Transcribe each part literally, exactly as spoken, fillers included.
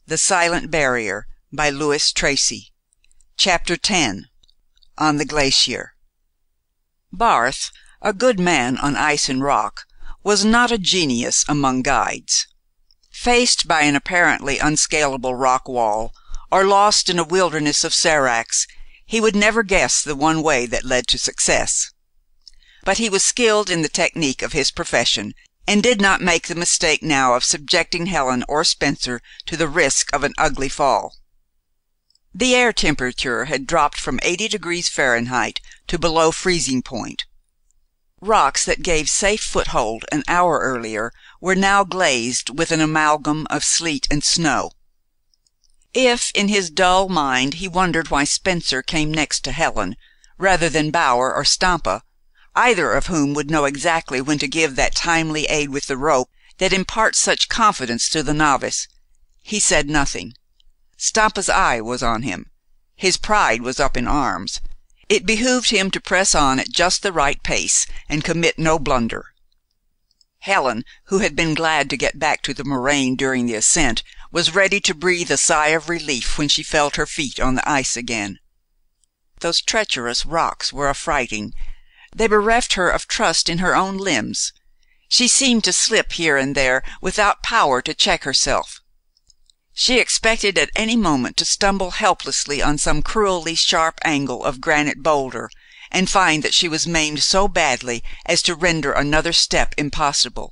THE SILENT BARRIER by Louis Tracy Chapter ten On the Glacier Barth, a good man on ice and rock, was not a genius among guides. Faced by an apparently unscalable rock wall, or lost in a wilderness of séracs, he would never guess the one way that led to success. But he was skilled in the technique of his profession, and did not make the mistake now of subjecting Helen or Spencer to the risk of an ugly fall. The air temperature had dropped from eighty degrees Fahrenheit to below freezing point. Rocks that gave safe foothold an hour earlier were now glazed with an amalgam of sleet and snow. If, in his dull mind, he wondered why Spencer came next to Helen, rather than Bower or Stampa, either of whom would know exactly when to give that timely aid with the rope that imparts such confidence to the novice, he said nothing. Stampa's eye was on him. His pride was up in arms. It behooved him to press on at just the right pace and commit no blunder. Helen, who had been glad to get back to the moraine during the ascent, was ready to breathe a sigh of relief when she felt her feet on the ice again. Those treacherous rocks were affrighting. They bereft her of trust in her own limbs. She seemed to slip here and there without power to check herself. She expected at any moment to stumble helplessly on some cruelly sharp angle of granite boulder, and find that she was maimed so badly as to render another step impossible.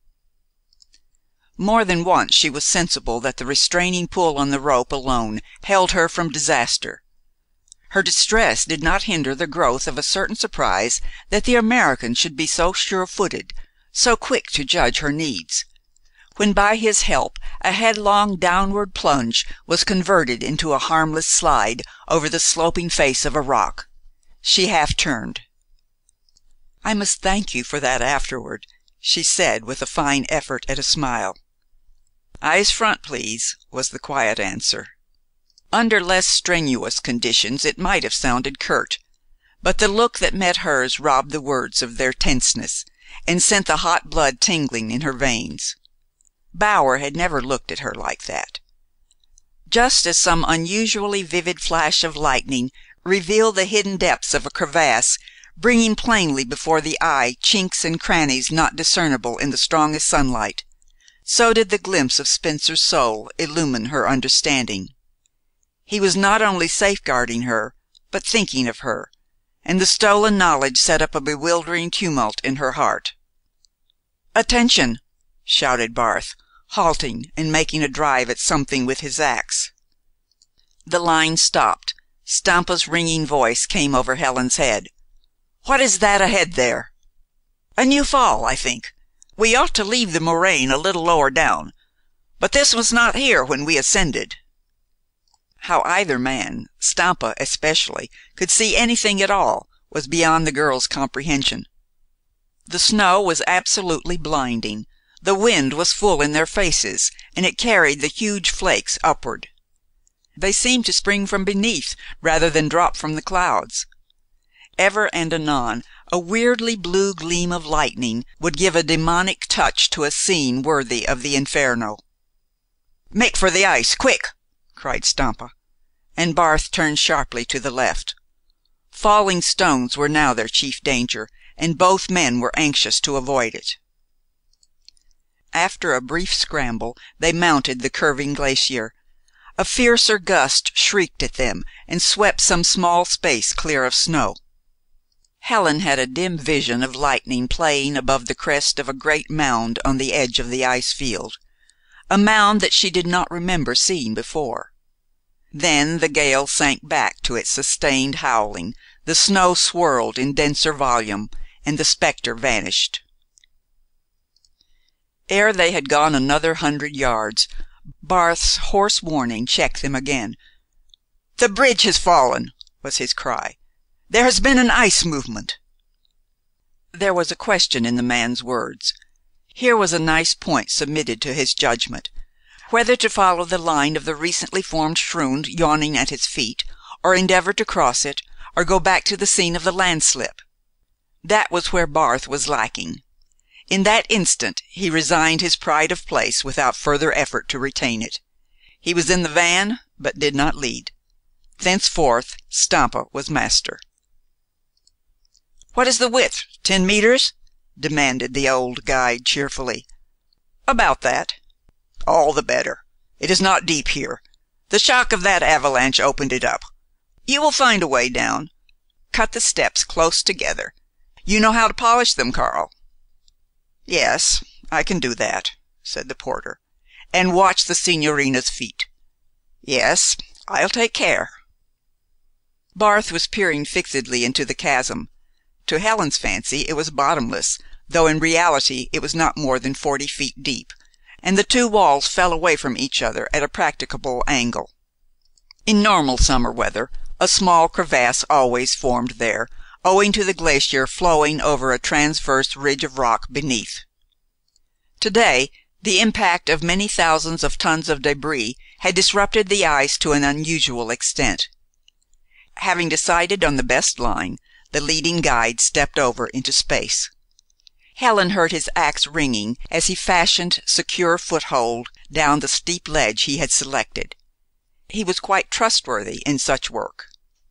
More than once she was sensible that the restraining pull on the rope alone held her from disaster. Her distress did not hinder the growth of a certain surprise that the American should be so sure-footed, so quick to judge her needs, when by his help a headlong downward plunge was converted into a harmless slide over the sloping face of a rock. She half turned. "I must thank you for that afterward," she said, with a fine effort at a smile. "Eyes front, please," was the quiet answer. Under less strenuous conditions it might have sounded curt, but the look that met hers robbed the words of their tenseness, and sent the hot blood tingling in her veins. Bower had never looked at her like that. Just as some unusually vivid flash of lightning revealed the hidden depths of a crevasse, bringing plainly before the eye chinks and crannies not discernible in the strongest sunlight, so did the glimpse of Spencer's soul illumine her understanding. He was not only safeguarding her, but thinking of her, and the stolen knowledge set up a bewildering tumult in her heart. "Attention!" shouted Barth, halting and making a drive at something with his ax. The line stopped. Stampa's ringing voice came over Helen's head. "What is that ahead there?" "A new fall, I think. We ought to leave the moraine a little lower down. But this was not here when we ascended." How either man, Stampa especially, could see anything at all was beyond the girl's comprehension. The snow was absolutely blinding. The wind was full in their faces, and it carried the huge flakes upward. They seemed to spring from beneath rather than drop from the clouds. Ever and anon a weirdly blue gleam of lightning would give a demonic touch to a scene worthy of the Inferno. "Make for the ice, quick!" cried Stampa, and Barth turned sharply to the left. Falling stones were now their chief danger, and both men were anxious to avoid it. After a brief scramble they mounted the curving glacier. A fiercer gust shrieked at them and swept some small space clear of snow. Helen had a dim vision of lightning playing above the crest of a great mound on the edge of the ice field, a mound that she did not remember seeing before. Then the gale sank back to its sustained howling, the snow swirled in denser volume, and the specter vanished. Ere they had gone another hundred yards, Barth's hoarse warning checked them again. "The bridge has fallen!" was his cry. "There has been an ice movement." There was a question in the man's words. Here was a nice point submitted to his judgment. Whether to follow the line of the recently formed schrund yawning at his feet, or endeavor to cross it, or go back to the scene of the landslip. That was where Barth was lacking. In that instant he resigned his pride of place without further effort to retain it. He was in the van, but did not lead. Thenceforth Stampa was master. "What is the width? Ten meters?" demanded the old guide cheerfully. "About that." "All the better. It is not deep here. The shock of that avalanche opened it up. You will find a way down. Cut the steps close together. You know how to polish them, Karl?" "Yes, I can do that," said the porter. "And watch the sigñorina's feet." "Yes, I'll take care." Barth was peering fixedly into the chasm. To Helen's fancy it was bottomless, though in reality it was not more than forty feet deep, and the two walls fell away from each other at a practicable angle. In normal summer weather a small crevasse always formed there, owing to the glacier flowing over a transverse ridge of rock beneath. To-day the impact of many thousands of tons of débris had disrupted the ice to an unusual extent. Having decided on the best line, the leading guide stepped over into space. Helen heard his ax ringing as he fashioned secure foothold down the steep ledge he had selected. He was quite trustworthy in such work.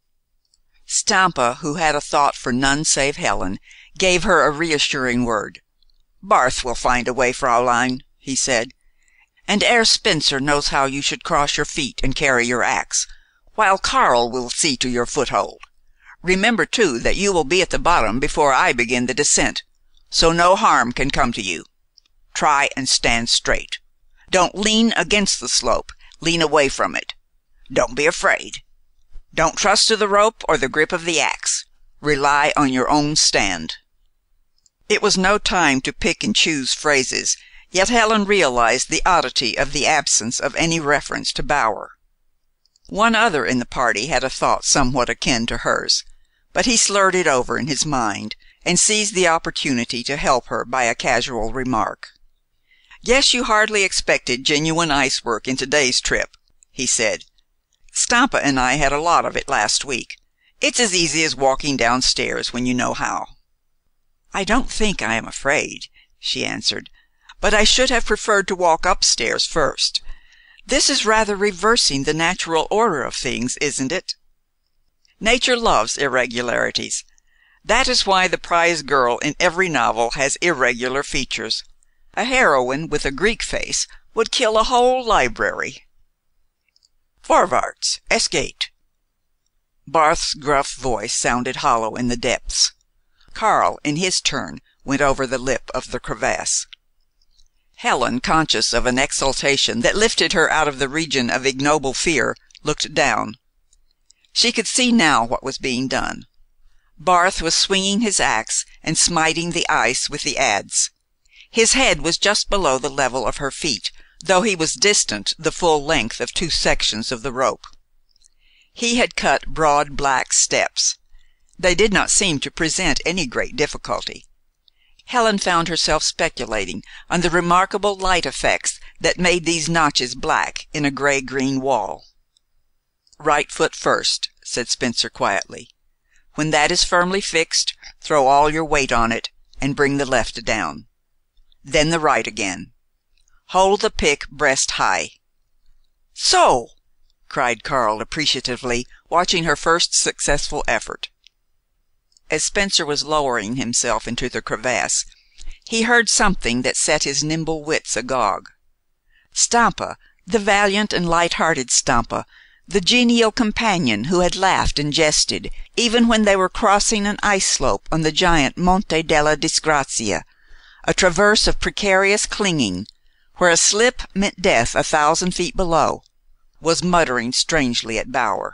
Stampa, who had a thought for none save Helen, gave her a reassuring word. "Barth will find a way, Fräulein," he said. "And Herr Spencer knows how you should cross your feet and carry your ax, while Karl will see to your foothold. Remember, too, that you will be at the bottom before I begin the descent, so no harm can come to you. Try and stand straight. Don't lean against the slope. Lean away from it. Don't be afraid. Don't trust to the rope or the grip of the ax. Rely on your own stand." It was no time to pick and choose phrases, yet Helen realized the oddity of the absence of any reference to Bower. One other in the party had a thought somewhat akin to hers, but he slurred it over in his mind and seized the opportunity to help her by a casual remark. "Guess you hardly expected genuine ice work in to day's trip," he said. "Stampa and I had a lot of it last week. It's as easy as walking downstairs when you know how." "I don't think I am afraid," she answered, "but I should have preferred to walk upstairs first. This is rather reversing the natural order of things, isn't it?" "Nature loves irregularities. That is why the prize girl in every novel has irregular features. A heroine with a Greek face would kill a whole library." "Vorwärts! Es geht!" Barth's gruff voice sounded hollow in the depths. Karl, in his turn, went over the lip of the crevasse. Helen, conscious of an exultation that lifted her out of the region of ignoble fear, looked down. She could see now what was being done. Barth was swinging his ax and smiting the ice with the adze. His head was just below the level of her feet, though he was distant the full length of two sections of the rope. He had cut broad black steps. They did not seem to present any great difficulty. Helen found herself speculating on the remarkable light effects that made these notches black in a gray green wall. "Right foot first," said Spencer quietly. "When that is firmly fixed, throw all your weight on it and bring the left down. Then the right again. Hold the pick breast high." "So!" cried Karl appreciatively, watching her first successful effort. As Spencer was lowering himself into the crevasse, he heard something that set his nimble wits agog. Stampa, the valiant and light-hearted Stampa, the genial companion who had laughed and jested even when they were crossing an ice slope on the giant Monte della Disgrazia, a traverse of precarious clinging, where a slip meant death a thousand feet below, was muttering strangely at Bower.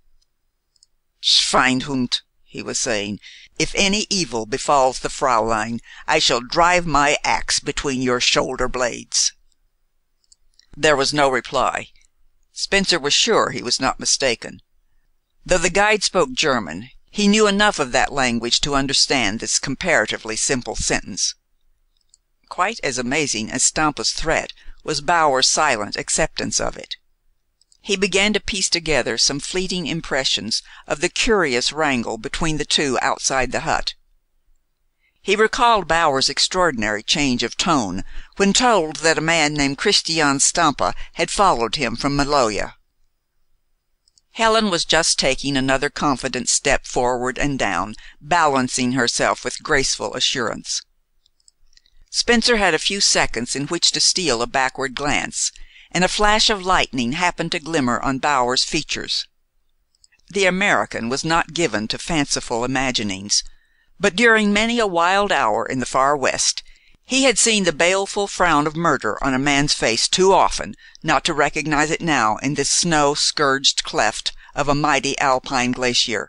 "Schweinhund," he was saying, "if any evil befalls the Fräulein, I shall drive my ax between your shoulder blades." There was no reply. Spencer was sure he was not mistaken. Though the guide spoke German, he knew enough of that language to understand this comparatively simple sentence. Quite as amazing as Stampa's threat was Bower's silent acceptance of it. He began to piece together some fleeting impressions of the curious wrangle between the two outside the hut. He recalled Bower's extraordinary change of tone when told that a man named Christian Stampa had followed him from Maloja. Helen was just taking another confident step forward and down, balancing herself with graceful assurance. Spencer had a few seconds in which to steal a backward glance, and a flash of lightning happened to glimmer on Bower's features. The American was not given to fanciful imaginings, but during many a wild hour in the far West he had seen the baleful frown of murder on a man's face too often not to recognize it now in this snow-scourged cleft of a mighty Alpine glacier.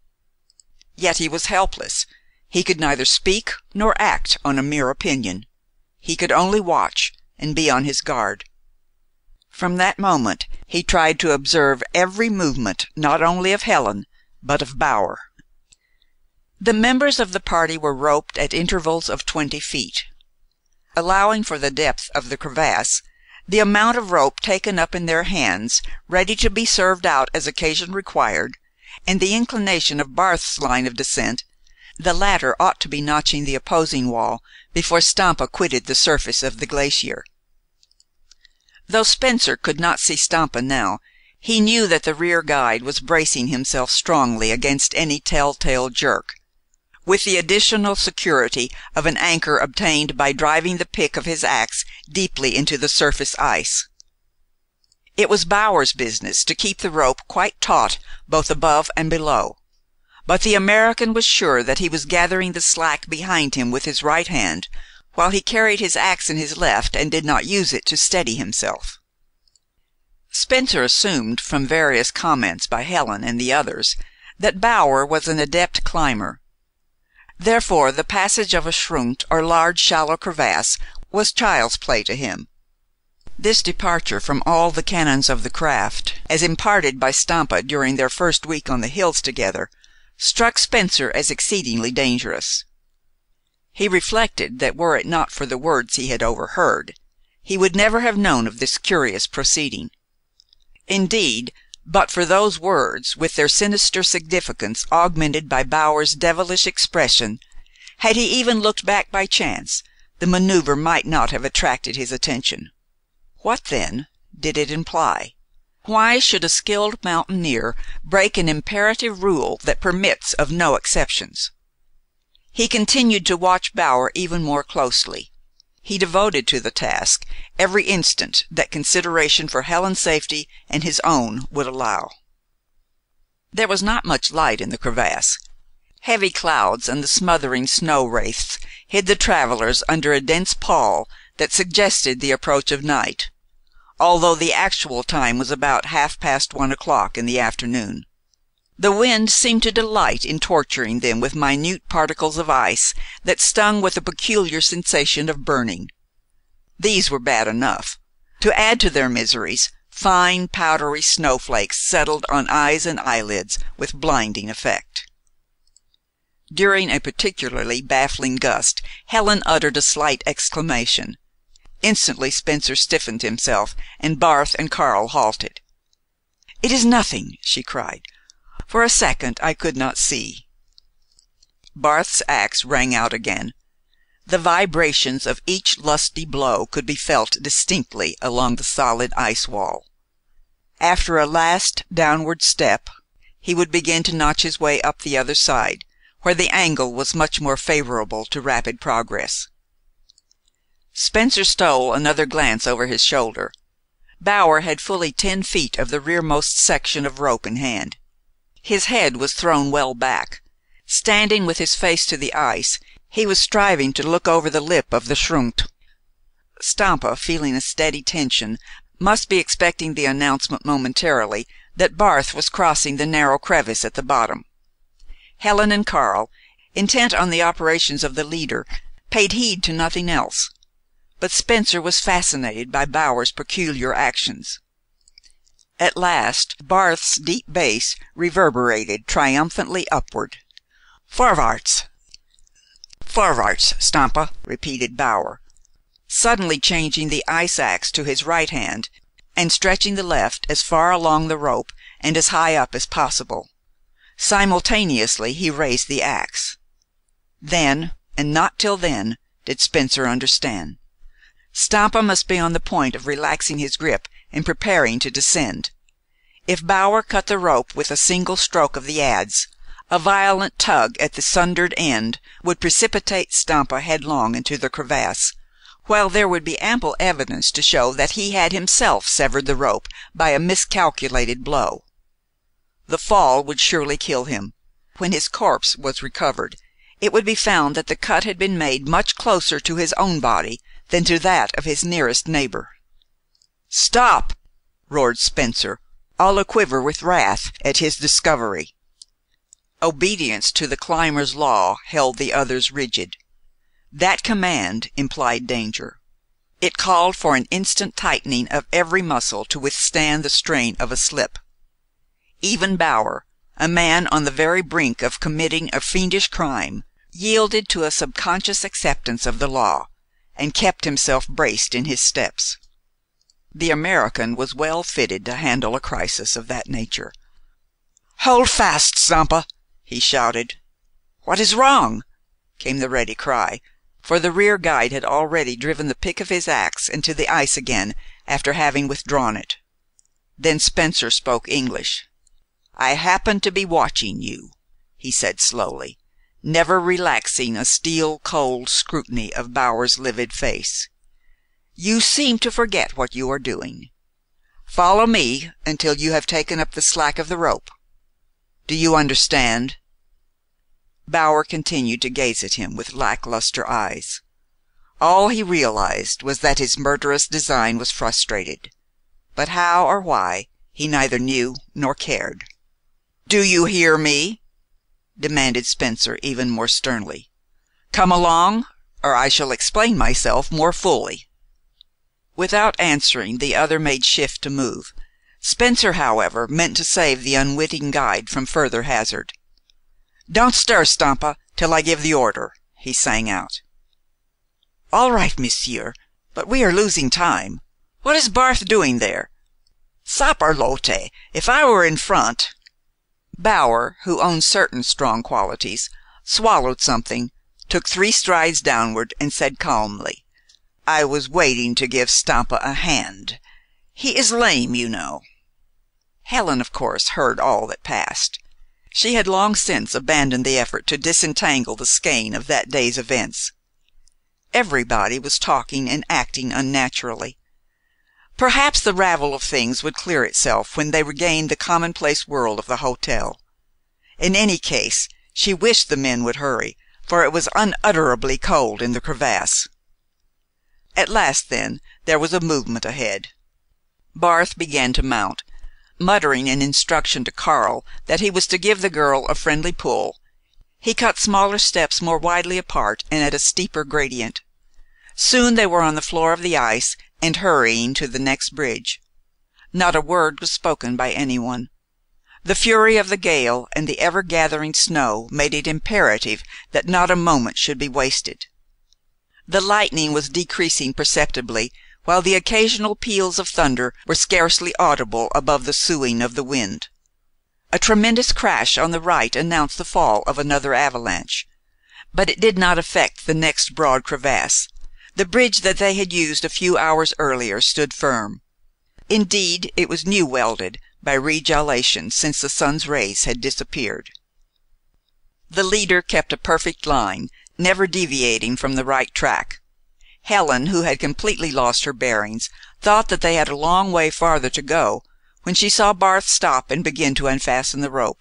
Yet he was helpless. He could neither speak nor act on a mere opinion. He could only watch and be on his guard. From that moment he tried to observe every movement not only of Helen but of Bower. The members of the party were roped at intervals of twenty feet. Allowing for the depth of the crevasse, the amount of rope taken up in their hands, ready to be served out as occasion required, and the inclination of Barth's line of descent, the latter ought to be notching the opposing wall before Stampa quitted the surface of the glacier. Though Spencer could not see Stampa now, he knew that the rear guide was bracing himself strongly against any telltale jerk, with the additional security of an anchor obtained by driving the pick of his ax deeply into the surface ice. It was Bower's business to keep the rope quite taut both above and below, but the American was sure that he was gathering the slack behind him with his right hand, while he carried his ax in his left and did not use it to steady himself. Spencer assumed, from various comments by Helen and the others, that Bower was an adept climber. Therefore the passage of a schrund, or large shallow crevasse, was child's play to him. This departure from all the canons of the craft, as imparted by Stampa during their first week on the hills together, struck Spencer as exceedingly dangerous. He reflected that were it not for the words he had overheard, he would never have known of this curious proceeding. Indeed, but for those words, with their sinister significance augmented by Bower's devilish expression, had he even looked back by chance, the manoeuvre might not have attracted his attention. What, then, did it imply? Why should a skilled mountaineer break an imperative rule that permits of no exceptions? He continued to watch Bower even more closely. He devoted to the task every instant that consideration for Helen's safety and his own would allow. There was not much light in the crevasse. Heavy clouds and the smothering snow wraiths hid the travelers under a dense pall that suggested the approach of night, although the actual time was about half past one o'clock in the afternoon. The wind seemed to delight in torturing them with minute particles of ice that stung with a peculiar sensation of burning. These were bad enough. To add to their miseries, fine, powdery snowflakes settled on eyes and eyelids with blinding effect. During a particularly baffling gust, Helen uttered a slight exclamation. Instantly Spencer stiffened himself, and Barth and Karl halted. "It is nothing," she cried. "For a second I could not see." Barth's ax rang out again. The vibrations of each lusty blow could be felt distinctly along the solid ice wall. After a last downward step, he would begin to notch his way up the other side, where the angle was much more favorable to rapid progress. Spencer stole another glance over his shoulder. Bower had fully ten feet of the rearmost section of rope in hand. His head was thrown well back. Standing with his face to the ice, he was striving to look over the lip of the schrund. Stampa, feeling a steady tension, must be expecting the announcement momentarily that Barth was crossing the narrow crevice at the bottom. Helen and Karl, intent on the operations of the leader, paid heed to nothing else. But Spencer was fascinated by Bower's peculiar actions. At last Barth's deep bass reverberated triumphantly upward. "Vorwärts! Vorwärts, Stampa!" repeated Bower, suddenly changing the ice ax to his right hand and stretching the left as far along the rope and as high up as possible. Simultaneously he raised the ax. Then, and not till then did Spencer understand. Stampa must be on the point of relaxing his grip and preparing to descend. If Bower cut the rope with a single stroke of the adze, a violent tug at the sundered end would precipitate Stampa headlong into the crevasse, while there would be ample evidence to show that he had himself severed the rope by a miscalculated blow. The fall would surely kill him. When his corpse was recovered, it would be found that the cut had been made much closer to his own body than to that of his nearest neighbor. "Stop!" roared Spencer, all aquiver with wrath at his discovery. Obedience to the climber's law held the others rigid. That command implied danger. It called for an instant tightening of every muscle to withstand the strain of a slip. Even Bower, a man on the very brink of committing a fiendish crime, yielded to a subconscious acceptance of the law, and kept himself braced in his steps. The American was well fitted to handle a crisis of that nature. "Hold fast, Stampa!" he shouted. "What is wrong?" came the ready cry, for the rear guide had already driven the pick of his ax into the ice again after having withdrawn it. Then Spencer spoke English. "I happened to be watching you," he said slowly, never relaxing a steel cold scrutiny of Bower's livid face. "You seem to forget what you are doing. Follow me until you have taken up the slack of the rope. Do you understand?" Bower continued to gaze at him with lackluster eyes. All he realized was that his murderous design was frustrated, but how or why he neither knew nor cared. "Do you hear me?" demanded Spencer even more sternly. "Come along, or I shall explain myself more fully." Without answering, the other made shift to move. Spencer, however, meant to save the unwitting guide from further hazard. "Don't stir, Stampa, till I give the order," he sang out. "All right, monsieur, but we are losing time. What is Barth doing there? Saperlotte, if I were in front." Bower, who owned certain strong qualities, swallowed something, took three strides downward, and said calmly, "I was waiting to give Stampa a hand. He is lame, you know." Helen, of course, heard all that passed. She had long since abandoned the effort to disentangle the skein of that day's events. Everybody was talking and acting unnaturally. Perhaps the ravel of things would clear itself when they regained the commonplace world of the hotel. In any case, she wished the men would hurry, for it was unutterably cold in the crevasse. At last, then, there was a movement ahead. Barth began to mount, muttering an instruction to Karl that he was to give the girl a friendly pull. He cut smaller steps more widely apart and at a steeper gradient. Soon they were on the floor of the ice and hurrying to the next bridge. Not a word was spoken by anyone. The fury of the gale and the ever gathering snow made it imperative that not a moment should be wasted. The lightning was decreasing perceptibly, while the occasional peals of thunder were scarcely audible above the soughing of the wind. A tremendous crash on the right announced the fall of another avalanche, but it did not affect the next broad crevasse. The bridge that they had used a few hours earlier stood firm. Indeed, it was new welded by regelation since the sun's rays had disappeared. The leader kept a perfect line, never deviating from the right track. Helen, who had completely lost her bearings, thought that they had a long way farther to go when she saw Barth stop and begin to unfasten the rope.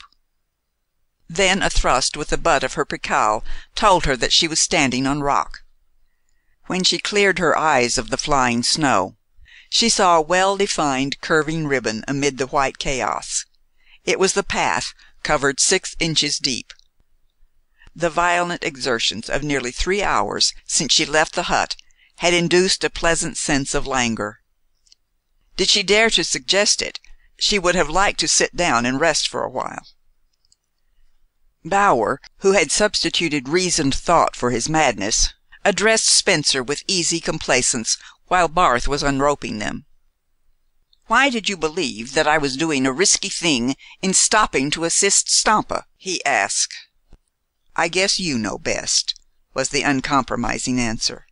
Then a thrust with the butt of her pickel told her that she was standing on rock. When she cleared her eyes of the flying snow, she saw a well-defined curving ribbon amid the white chaos. It was the path, covered six inches deep. The violent exertions of nearly three hours since she left the hut had induced a pleasant sense of languor. Did she dare to suggest it, she would have liked to sit down and rest for a while. Bower, who had substituted reasoned thought for his madness, addressed Spencer with easy complacence while Barth was unroping them. "Why did you believe that I was doing a risky thing in stopping to assist Stampa?" he asked. "I guess you know best," was the uncompromising answer.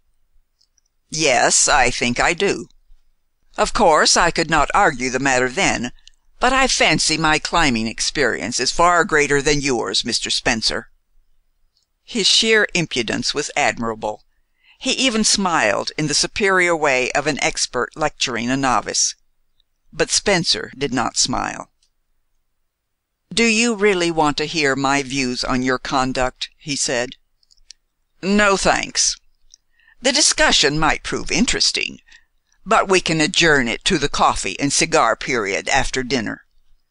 "Yes, I think I do. Of course, I could not argue the matter then, but I fancy my climbing experience is far greater than yours, Mister Spencer." His sheer impudence was admirable. He even smiled in the superior way of an expert lecturing a novice. But Spencer did not smile. "Do you really want to hear my views on your conduct?" he said. "No, thanks. The discussion might prove interesting, but we can adjourn it to the coffee and cigar period after dinner."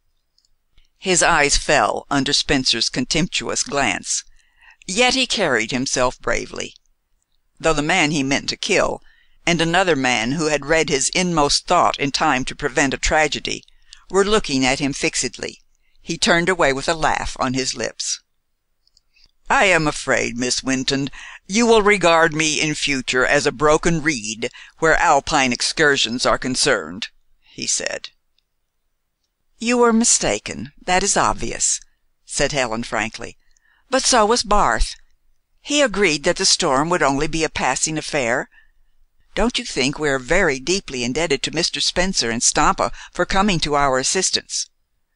His eyes fell under Spencer's contemptuous glance, yet he carried himself bravely. Though the man he meant to kill, and another man who had read his inmost thought in time to prevent a tragedy, were looking at him fixedly, he turned away with a laugh on his lips. "I am afraid, Miss Wynton, you will regard me in future as a broken reed where Alpine excursions are concerned," he said. "You were mistaken, that is obvious," said Helen frankly. "But so was Barth. He agreed that the storm would only be a passing affair. Don't you think we are very deeply indebted to Mister Spencer and Stampa for coming to our assistance?"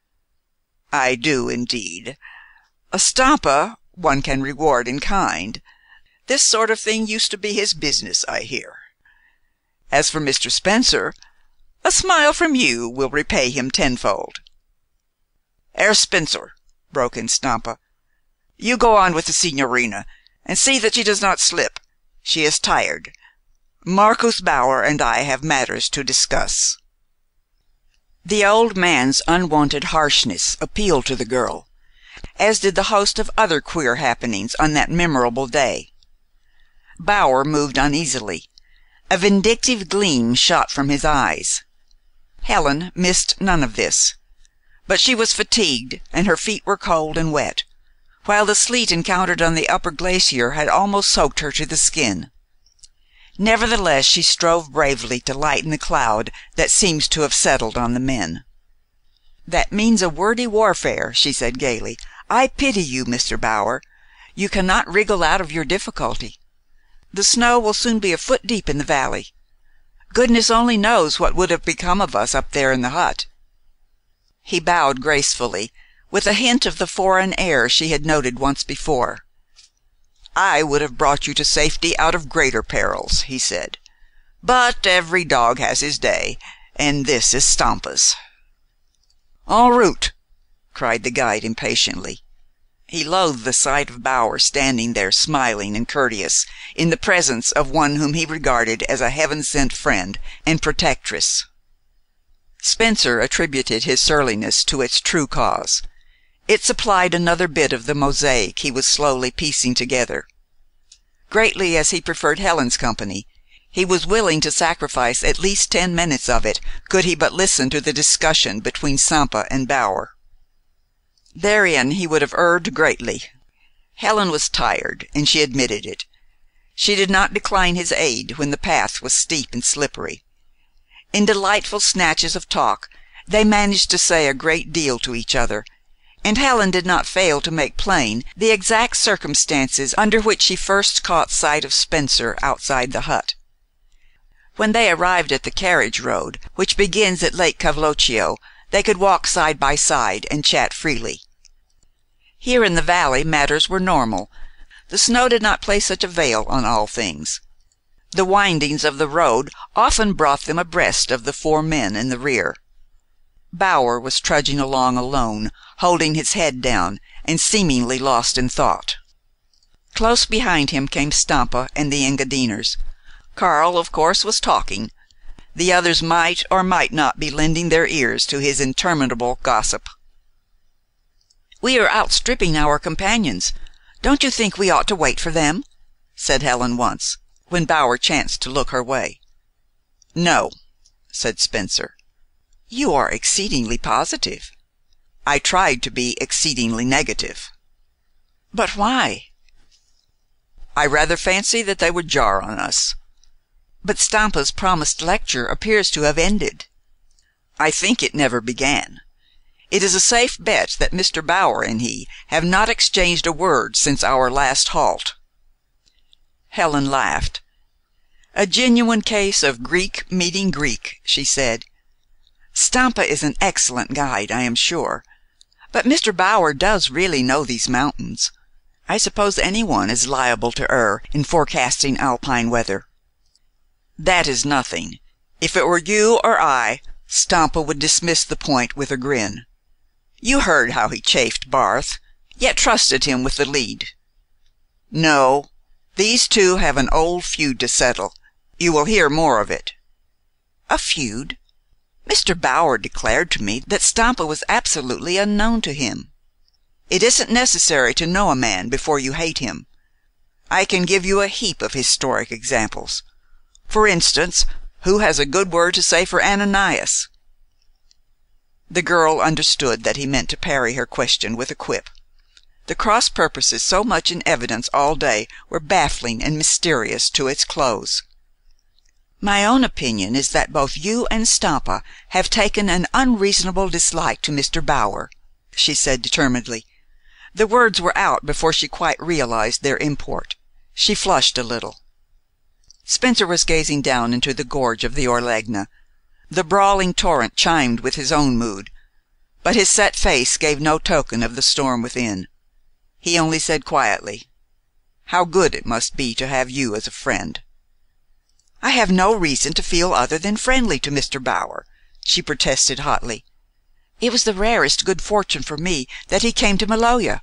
"I do, indeed. Stampa one can reward in kind. This sort of thing used to be his business, I hear. As for Mister Spencer, a smile from you will repay him tenfold." "Herr Spencer," broke in Stampa, "you go on with the sigñorina, and see that she does not slip. She is tired. Marcus Bauer and I have matters to discuss." The old man's unwonted harshness appealed to the girl, as did the host of other queer happenings on that memorable day. Bauer moved uneasily. A vindictive gleam shot from his eyes. Helen missed none of this, but she was fatigued and her feet were cold and wet, while the sleet encountered on the upper glacier had almost soaked her to the skin. Nevertheless, she strove bravely to lighten the cloud that seemed to have settled on the men. "That means a wordy warfare," she said gayly. "I pity you, Mister Bauer. You cannot wriggle out of your difficulty. The snow will soon be a foot deep in the valley. Goodness only knows what would have become of us up there in the hut." He bowed gracefully, with a hint of the foreign air she had noted once before. "I would have brought you to safety out of greater perils," he said. "But every dog has his day, and this is Stampa's." "En route!" cried the guide impatiently. He loathed the sight of Bauer standing there smiling and courteous, in the presence of one whom he regarded as a heaven sent friend and protectress. Spencer attributed his surliness to its true cause. It supplied another bit of the mosaic he was slowly piecing together. Greatly as he preferred Helen's company, he was willing to sacrifice at least ten minutes of it could he but listen to the discussion between Stampa and Bauer. Therein he would have erred greatly. Helen was tired, and she admitted it. She did not decline his aid when the path was steep and slippery. In delightful snatches of talk they managed to say a great deal to each other, and Helen did not fail to make plain the exact circumstances under which she first caught sight of Spencer outside the hut. When they arrived at the carriage road which begins at Lake Cavloccio, they could walk side by side and chat freely. Here in the valley matters were normal. The snow did not play such a veil on all things. The windings of the road often brought them abreast of the four men in the rear. Bauer was trudging along alone, holding his head down and seemingly lost in thought. Close behind him came Stampa and the Engadiners. Karl, of course, was talking. The others might or might not be lending their ears to his interminable gossip. "We are outstripping our companions. Don't you think we ought to wait for them?" said Helen once, when Bauer chanced to look her way. "No," said Spencer. "You are exceedingly positive." "I tried to be exceedingly negative." "But why?" "I rather fancy that they would jar on us." "But Stampa's promised lecture appears to have ended." "I think it never began. It is a safe bet that Mister Bauer and he have not exchanged a word since our last halt." Helen laughed. "A genuine case of Greek meeting Greek," she said. "Stampa is an excellent guide, I am sure. But Mister Bower does really know these mountains. I suppose anyone is liable to err in forecasting Alpine weather." "That is nothing. If it were you or I, Stampa would dismiss the point with a grin. You heard how he chaffed Barth, yet trusted him with the lead. No, these two have an old feud to settle. You will hear more of it." "A feud? Mister Bower declared to me that Stampa was absolutely unknown to him." "It isn't necessary to know a man before you hate him. I can give you a heap of historic examples. For instance, who has a good word to say for Ananias?" The girl understood that he meant to parry her question with a quip. The cross purposes so much in evidence all day were baffling and mysterious to its close. "My own opinion is that both you and Stampa have taken an unreasonable dislike to Mister Bower," she said determinedly. The words were out before she quite realized their import. She flushed a little. Spencer was gazing down into the gorge of the Orlegna. The brawling torrent chimed with his own mood, but his set face gave no token of the storm within. He only said quietly, "How good it must be to have you as a friend." "I have no reason to feel other than friendly to Mister Bower," she protested hotly. "It was the rarest good fortune for me that he came to Maloja.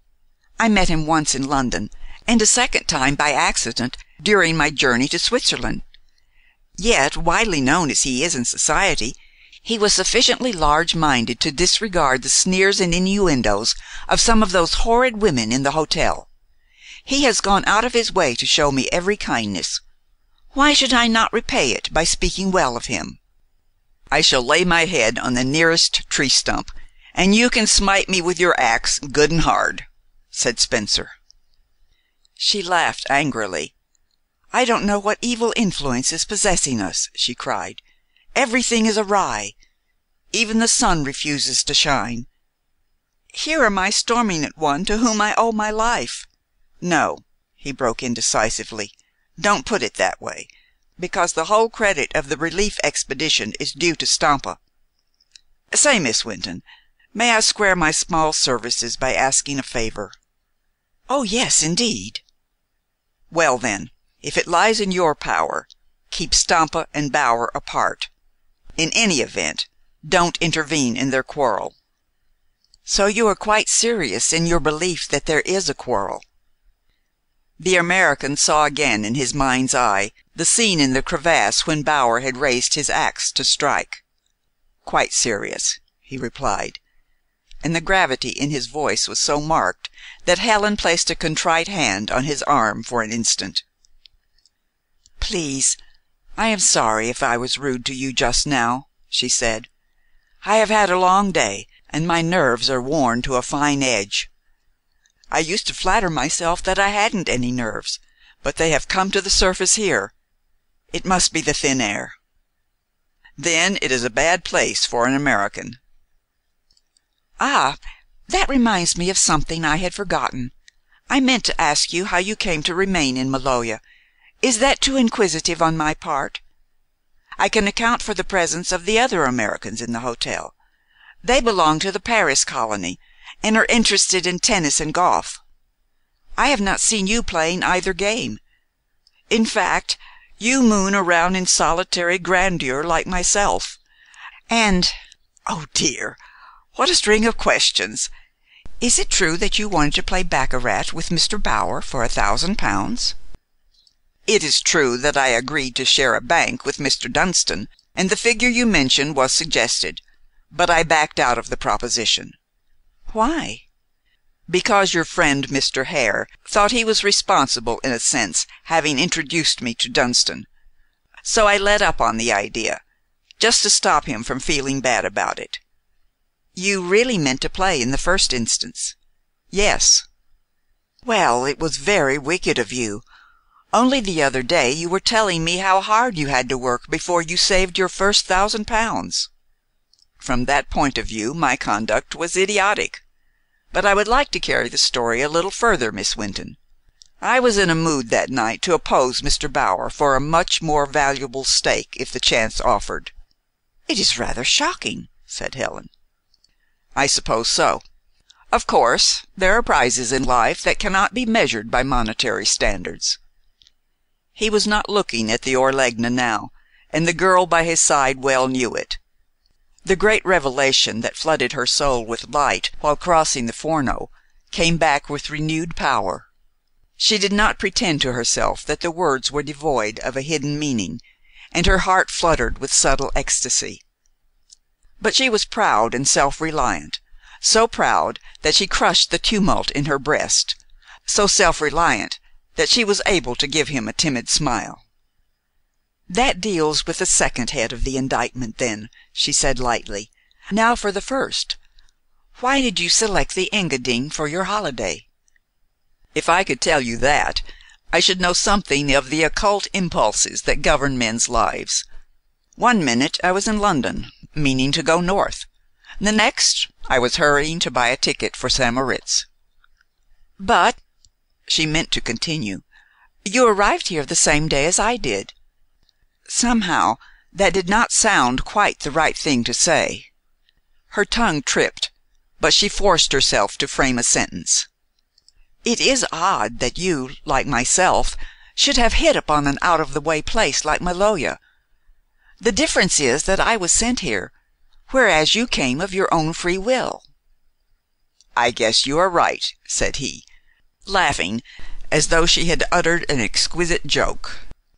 I met him once in London, and a second time by accident during my journey to Switzerland. Yet, widely known as he is in society, he was sufficiently large minded to disregard the sneers and innuendoes of some of those horrid women in the hotel. He has gone out of his way to show me every kindness. Why should I not repay it by speaking well of him?" "I shall lay my head on the nearest tree stump, and you can smite me with your ax good and hard," said Spencer. She laughed angrily. "I don't know what evil influence is possessing us," she cried. "Everything is awry. Even the sun refuses to shine. Here am I storming at one to whom I owe my life." "No," he broke in decisively, "don't put it that way, because the whole credit of the relief expedition is due to Stampa. Say, Miss Wynton, may I square my small services by asking a favor?" "Oh, yes, indeed." "Well, then, if it lies in your power, keep Stampa and Bower apart. In any event, don't intervene in their quarrel." "So you are quite serious in your belief that there is a quarrel?" The American saw again in his mind's eye the scene in the crevasse when Bower had raised his ax to strike. "Quite serious," he replied, and the gravity in his voice was so marked that Helen placed a contrite hand on his arm for an instant. "Please, I am sorry if I was rude to you just now," she said. "I have had a long day, and my nerves are worn to a fine edge. I used to flatter myself that I hadn't any nerves, but they have come to the surface here. It must be the thin air." "Then it is a bad place for an American." "Ah, that reminds me of something I had forgotten. I meant to ask you how you came to remain in Maloja. Is that too inquisitive on my part? I can account for the presence of the other Americans in the hotel. They belong to the Paris colony, and are interested in tennis and golf. I have not seen you playing either game. In fact, you moon around in solitary grandeur like myself. And oh, dear, what a string of questions! Is it true that you wanted to play baccarat with Mister Bower for a thousand pounds?" "It is true that I agreed to share a bank with Mister Dunston, and the figure you mention was suggested, but I backed out of the proposition." "Why?" "Because your friend Mister Hare thought he was responsible in a sense, having introduced me to Dunston. So I let up on the idea, just to stop him from feeling bad about it." "You really meant to play in the first instance?" "Yes." "Well, it was very wicked of you. Only the other day you were telling me how hard you had to work before you saved your first thousand pounds." "From that point of view my conduct was idiotic. But I would like to carry the story a little further, Miss Wynton. I was in a mood that night to oppose Mister Bower for a much more valuable stake if the chance offered." "It is rather shocking," said Helen. "I suppose so. Of course, there are prizes in life that cannot be measured by monetary standards." He was not looking at the Orlegna now, and the girl by his side well knew it. The great revelation that flooded her soul with light while crossing the Forno came back with renewed power. She did not pretend to herself that the words were devoid of a hidden meaning, and her heart fluttered with subtle ecstasy. But she was proud and self reliant, so proud that she crushed the tumult in her breast, so self reliant that she was able to give him a timid smile. "That deals with the second head of the indictment, then," she said lightly. "Now for the first. Why did you select the Engadine for your holiday?" "If I could tell you that, I should know something of the occult impulses that govern men's lives. One minute I was in London, meaning to go north. The next I was hurrying to buy a ticket for St. Moritz." "But," she meant to continue, "you arrived here the same day as I did." Somehow that did not sound quite the right thing to say. Her tongue tripped, but she forced herself to frame a sentence. "It is odd that you, like myself, should have hit upon an out of the way place like Maloja. The difference is that I was sent here, whereas you came of your own free will." "I guess you are right," said he, laughing as though she had uttered an exquisite joke.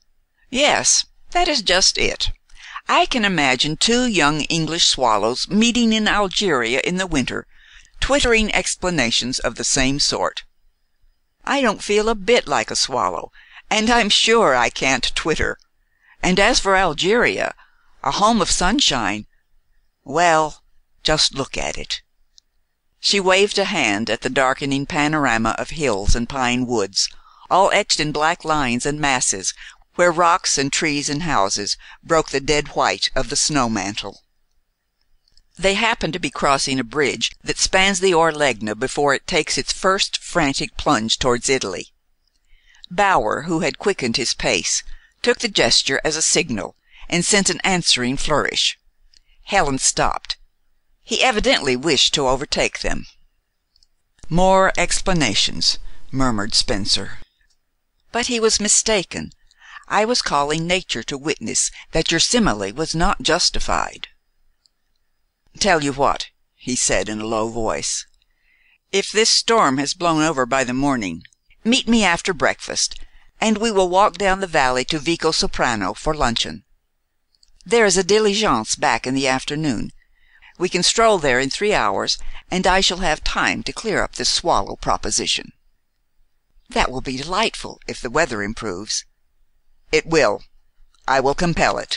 "Yes, that is just it. I can imagine two young English swallows meeting in Algeria in the winter, twittering explanations of the same sort. I don't feel a bit like a swallow, and I'm sure I can't twitter. And as for Algeria, a home of sunshine, well, just look at it." She waved a hand at the darkening panorama of hills and pine woods, all etched in black lines and masses, where rocks and trees and houses broke the dead white of the snow mantle. They happened to be crossing a bridge that spans the Orlegna before it takes its first frantic plunge towards Italy. Bower, who had quickened his pace, took the gesture as a signal and sent an answering flourish. Helen stopped. He evidently wished to overtake them. "More explanations," murmured Spencer. "But he was mistaken. I was calling nature to witness that your simile was not justified." "Tell you what," he said in a low voice. "If this storm has blown over by the morning, meet me after breakfast, and we will walk down the valley to Vico Soprano for luncheon. There is a diligence back in the afternoon. We can stroll there in three hours, and I shall have time to clear up this swallow proposition." "That will be delightful, if the weather improves." "It will. I will compel it."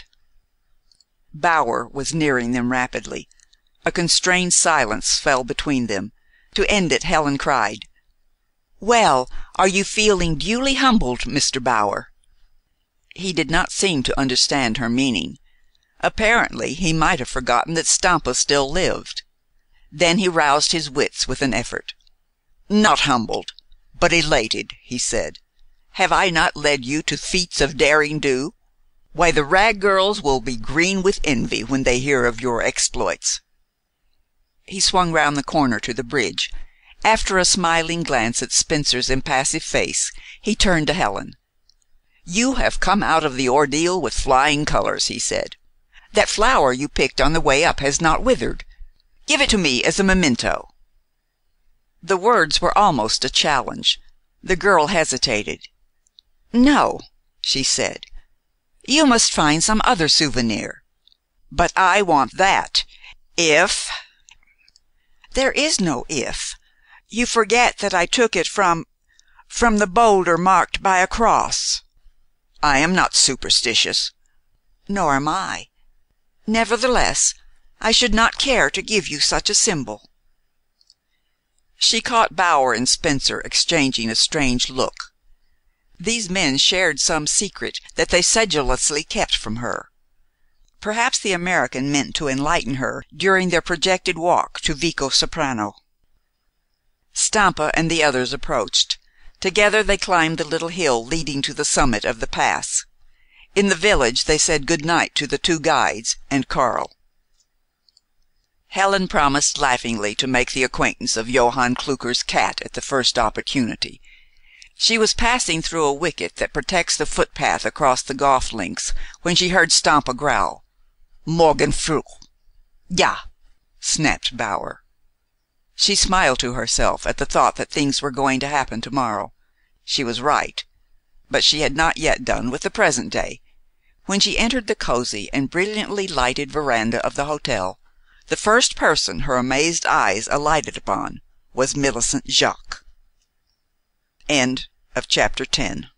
Bower was nearing them rapidly. A constrained silence fell between them. To end it, Helen cried, "Well, are you feeling duly humbled, Mister Bower?" He did not seem to understand her meaning. Apparently he might have forgotten that Stampa still lived. Then he roused his wits with an effort. "Not humbled, but elated," he said. "Have I not led you to feats of derring do? Why, the Wragg girls will be green with envy when they hear of your exploits." He swung round the corner to the bridge. After a smiling glance at Spencer's impassive face, he turned to Helen. "You have come out of the ordeal with flying colors," he said. "That flower you picked on the way up has not withered. Give it to me as a memento." The words were almost a challenge. The girl hesitated. "No," she said. "You must find some other souvenir." "But I want that. If " "There is no if. You forget that I took it from from the boulder marked by a cross." "I am not superstitious." "Nor am I. Nevertheless, I should not care to give you such a symbol." She caught Bower and Spencer exchanging a strange look. These men shared some secret that they sedulously kept from her. Perhaps the American meant to enlighten her during their projected walk to Vico Soprano. Stampa and the others approached. Together they climbed the little hill leading to the summit of the pass. In the village they said good night to the two guides and Karl. Helen promised laughingly to make the acquaintance of Johann Klucker's cat at the first opportunity. She was passing through a wicket that protects the footpath across the golf links when she heard Stampa growl. "Morgen früh." "Ja," snapped Bower. She smiled to herself at the thought that things were going to happen to morrow. She was right. But she had not yet done with the present day. When she entered the cozy and brilliantly lighted veranda of the hotel, the first person her amazed eyes alighted upon was Millicent Jaques. End of chapter ten.